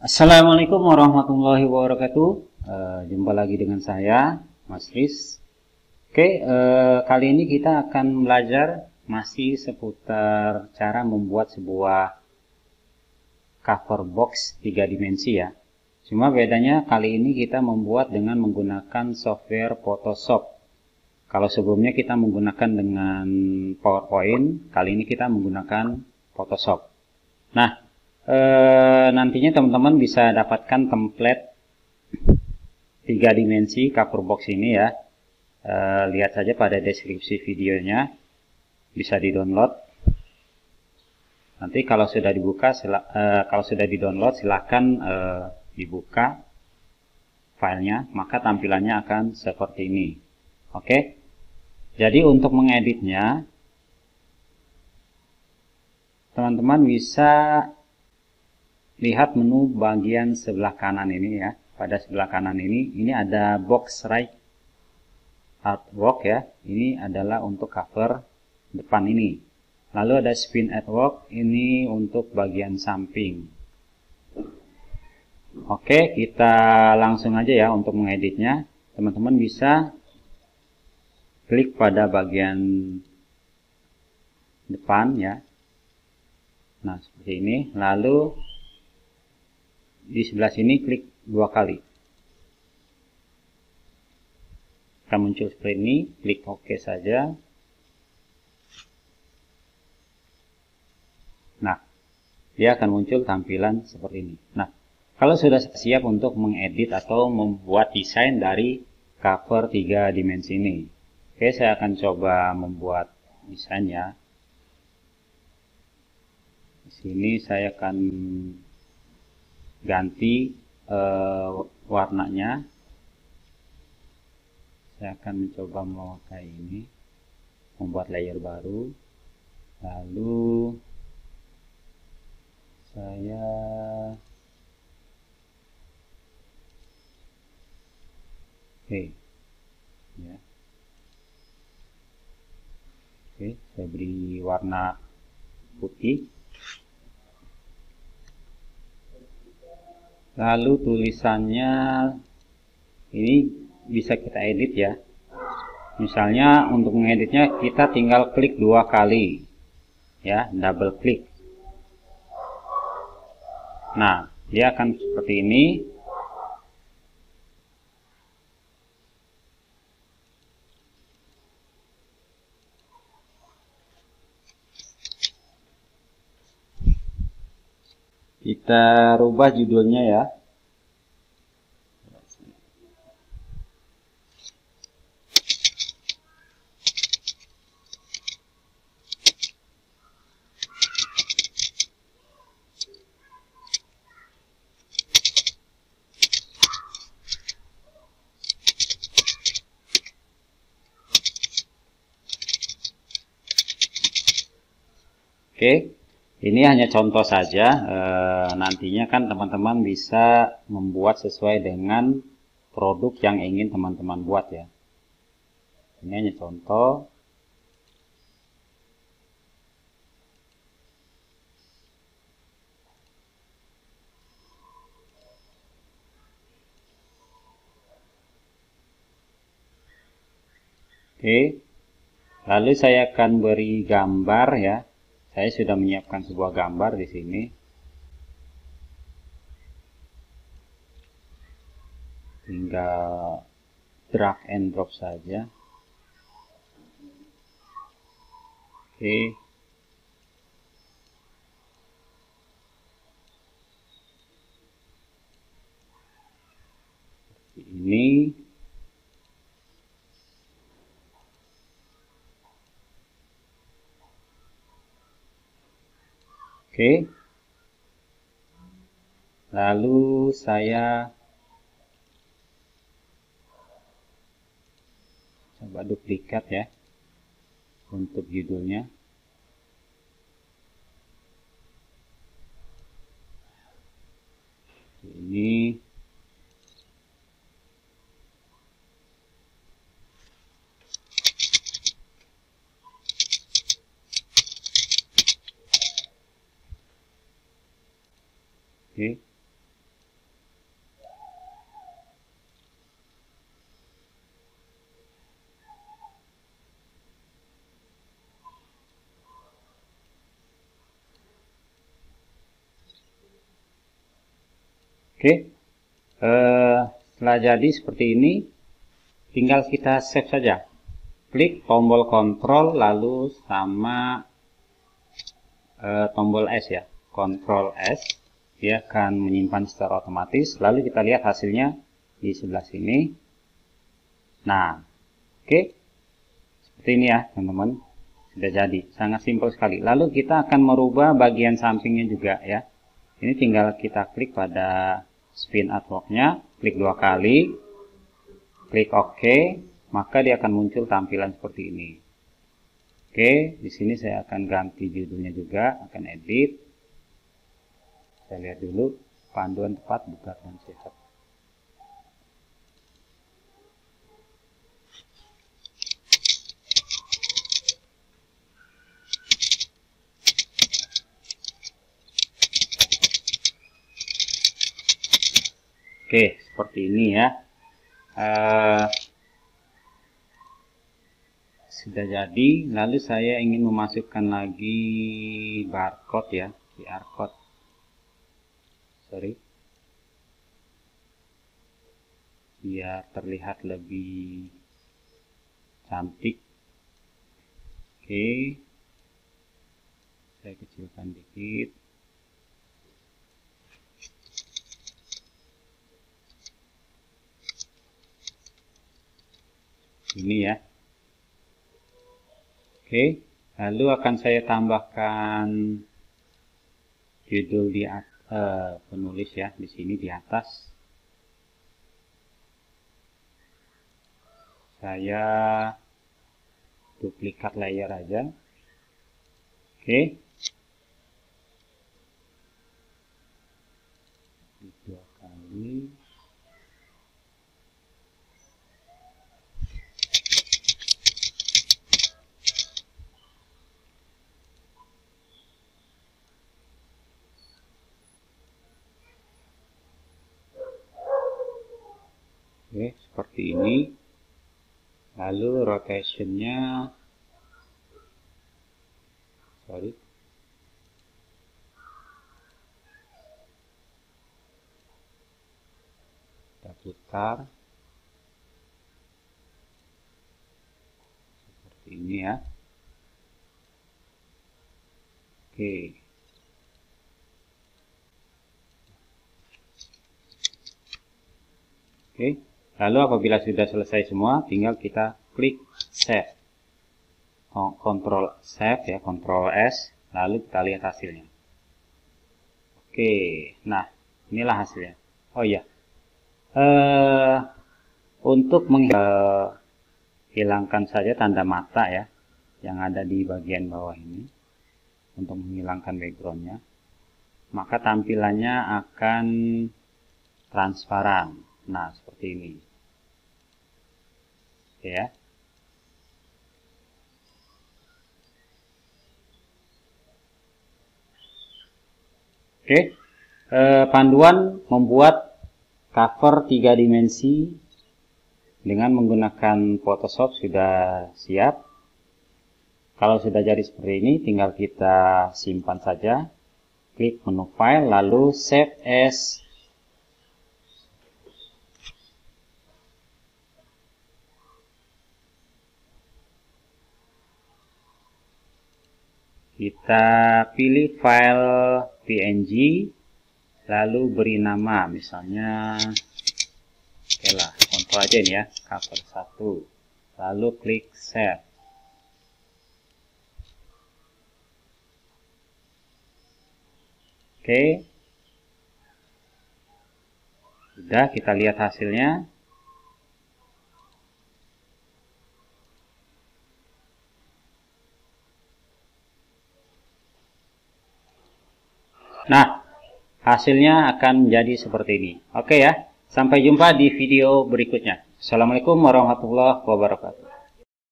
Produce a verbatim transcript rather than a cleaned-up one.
Assalamualaikum warahmatullahi wabarakatuh. Uh, jumpa lagi dengan saya, Mas Riz. Oke, uh, kali ini kita akan belajar masih seputar cara membuat sebuah cover box tiga dimensi ya. Cuma bedanya kali ini kita membuat dengan menggunakan software Photoshop. Kalau sebelumnya kita menggunakan dengan PowerPoint, kali ini kita menggunakan Photoshop. Nah, E, nantinya teman-teman bisa dapatkan template tiga dimensi cover box ini ya. E, lihat saja pada deskripsi videonya, bisa di-download. Nanti kalau sudah dibuka, sila, e, kalau sudah di-download silahkan e, dibuka filenya, maka tampilannya akan seperti ini. Oke. Jadi untuk mengeditnya, teman-teman bisa lihat menu bagian sebelah kanan ini ya. Pada sebelah kanan ini, ini ada box right artwork ya. Ini adalah untuk cover depan ini. Lalu ada spin artwork, ini untuk bagian samping. Oke, kita langsung aja ya untuk mengeditnya. Teman-teman bisa klik pada bagian depan ya. Nah, seperti ini. Lalu di sebelah sini klik dua kali. Akan muncul seperti ini, klik OK saja. Nah, dia akan muncul tampilan seperti ini. Nah, kalau sudah siap untuk mengedit atau membuat desain dari cover tiga dimensi ini. Oke, saya akan coba membuat desainnya. Di sini saya akan ganti uh, warnanya. Saya akan mencoba memakai ini, membuat layer baru. Lalu saya oke okay. ya oke okay, saya beri warna putih. Lalu tulisannya ini bisa kita edit ya. Misalnya untuk mengeditnya kita tinggal klik dua kali ya, double klik. Nah, dia akan seperti ini. Kita rubah judulnya ya. Oke, ini hanya contoh saja. E, nantinya kan teman-teman bisa membuat sesuai dengan produk yang ingin teman-teman buat ya. Ini hanya contoh. Oke, lalu saya akan beri gambar ya. Saya sudah menyiapkan sebuah gambar di sini. Tinggal drag and drop saja. Oke. Ini Oke. Lalu saya coba duplikat ya untuk judulnya. Ini Oke. Oke, eh, setelah jadi seperti ini, tinggal kita save saja. Klik tombol kontrol lalu sama eh, tombol S ya, Ctrl S. Dia akan menyimpan secara otomatis. Lalu kita lihat hasilnya di sebelah sini. Nah, oke, seperti ini ya teman-teman, sudah jadi, sangat simpel sekali. Lalu kita akan merubah bagian sampingnya juga ya. Ini tinggal kita klik pada spin artwork-nya, klik dua kali, klik OK, maka dia akan muncul tampilan seperti ini. Oke, di sini saya akan ganti judulnya juga, akan edit. Saya lihat dulu, panduan tepat buka dan sehat. Oke, seperti ini ya. Uh, sudah jadi. Lalu saya ingin memasukkan lagi barcode ya, Q R code. Sorry. Biar terlihat lebih cantik. Oke. Saya kecilkan dikit. Ini ya. Oke, lalu akan saya tambahkan judul di uh, penulis ya, di sini di atas. Saya duplikat layer aja. Oke. Dua kali. Oke, seperti ini. Lalu rotationnya, sorry, kita putar seperti ini ya. Oke. Oke. Lalu apabila sudah selesai semua, tinggal kita klik save. Ctrl save ya, Ctrl S, lalu kita lihat hasilnya. Oke, nah inilah hasilnya. Oh iya, eh, untuk menghilangkan saja tanda mata ya, yang ada di bagian bawah ini, untuk menghilangkan backgroundnya, maka tampilannya akan transparan. Nah, seperti ini. Ya. Oke. Eh, panduan membuat cover tiga dimensi dengan menggunakan Photoshop sudah siap. Kalau sudah jadi seperti ini, tinggal kita simpan saja. Klik menu file, lalu save as. Kita pilih file P N G, lalu beri nama, misalnya, oke lah, contoh aja ini ya, cover satu, lalu klik save. Oke, sudah, kita lihat hasilnya. Nah, hasilnya akan menjadi seperti ini. Oke ya, sampai jumpa di video berikutnya. Assalamualaikum warahmatullahi wabarakatuh.